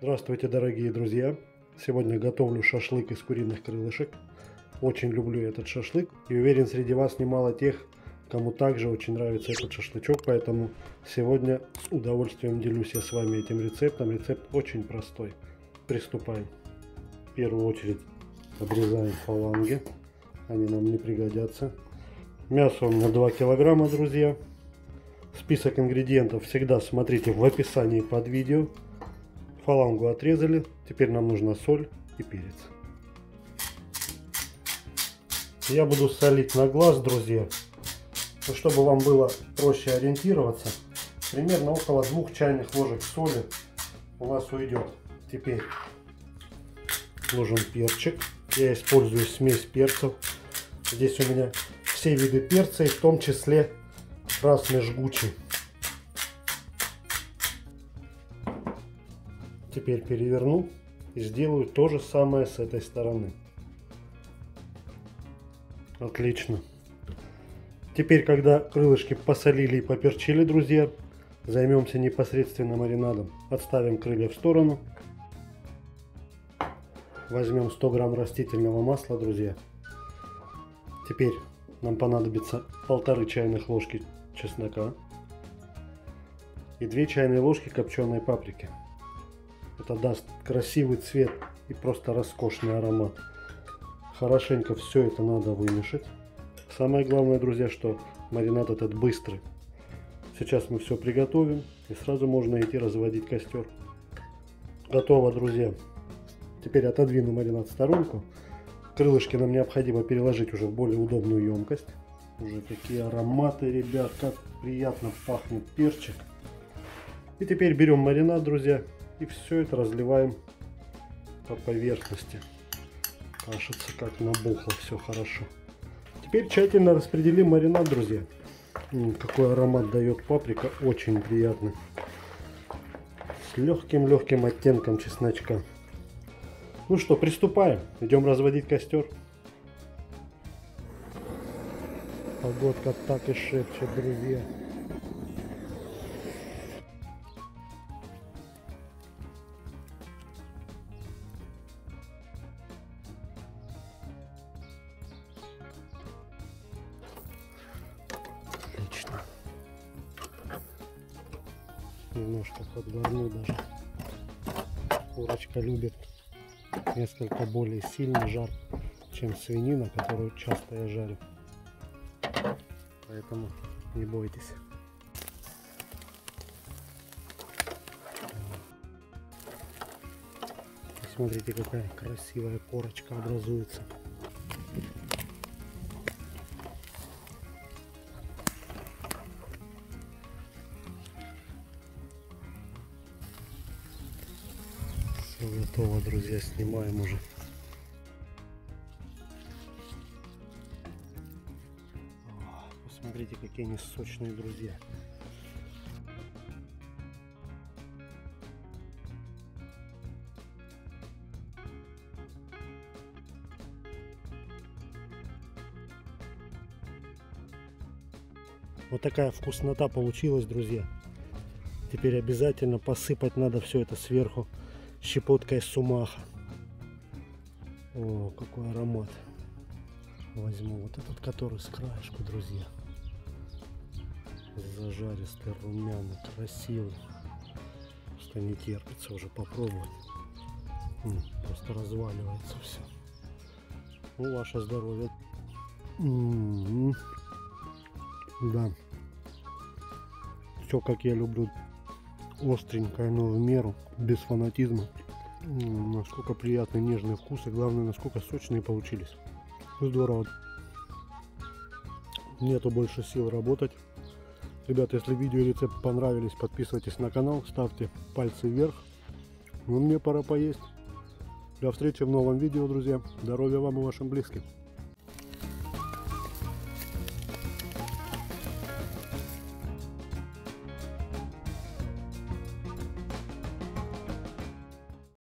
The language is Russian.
Здравствуйте, дорогие друзья! Сегодня готовлю шашлык из куриных крылышек. Очень люблю этот шашлык и уверен, среди вас немало тех, кому также очень нравится этот шашлычок. Поэтому сегодня с удовольствием делюсь я с вами этим рецептом. Рецепт очень простой. Приступаем. В первую очередь обрезаем фаланги. Они нам не пригодятся. Мясо у меня 2 килограмма, друзья. Список ингредиентов всегда смотрите в описании под видео. Фалангу отрезали. Теперь нам нужна соль и перец. Я буду солить на глаз, друзья. Но чтобы вам было проще ориентироваться, примерно около 2 чайных ложек соли у нас уйдет. Теперь ложим перчик. Я использую смесь перцев. Здесь у меня все виды перца, и в том числе красный жгучий. Теперь переверну и сделаю то же самое с этой стороны. Отлично. Теперь, когда крылышки посолили и поперчили, друзья, займемся непосредственно маринадом. Отставим крылья в сторону. Возьмем 100 грамм растительного масла, друзья. Теперь нам понадобится 1,5 чайных ложки чеснока и 2 чайные ложки копченой паприки. Это даст красивый цвет и просто роскошный аромат. Хорошенько все это надо вымешать. Самое главное, друзья, что маринад этот быстрый. Сейчас мы все приготовим и сразу можно идти разводить костер. Готово, друзья. Теперь отодвину маринад в сторонку. Крылышки нам необходимо переложить уже в более удобную емкость. Уже какие ароматы, ребят, как приятно пахнет перчик. И теперь берем маринад, друзья, и все это разливаем по поверхности. Кажется, как набухло все хорошо. Теперь тщательно распределим маринад, друзья. Какой аромат дает паприка, очень приятный. С легким оттенком чесночка. Ну что, приступаем. Идем разводить костер. Погодка так и шепчет, друзья. Отлично. Немножко подгорну даже. Курочка любит несколько более сильный жар, чем свинина, которую часто я жарю. Поэтому не бойтесь. Смотрите, какая красивая корочка образуется. Все готово, друзья, снимаем уже. Посмотрите, какие они сочные, друзья. Вот такая вкуснота получилась, друзья. Теперь обязательно посыпать надо все это сверху щепоткой сумаха. О, какой аромат. Возьму вот этот, который с краешку, друзья. Зажаристый, румяный, красивый. Что не терпится уже попробовать. Просто разваливается все. Ну, ваше здоровье. Да. Все как я люблю. Остренькое, но в меру, без фанатизма. Насколько приятный, нежный вкус, и главное, насколько сочные получились. Здорово. Нету больше сил работать. Ребята, если видео и рецепт понравились, подписывайтесь на канал, ставьте пальцы вверх. Ну, мне пора поесть. До встречи в новом видео, друзья. Здоровья вам и вашим близким.